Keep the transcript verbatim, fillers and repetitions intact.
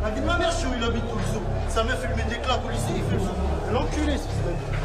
La vie de ma mère, je suis où il habite tout le zoo. Sa meuf, elle met des claques au lycée, il fait le zoo. L'enculé, ce fils de...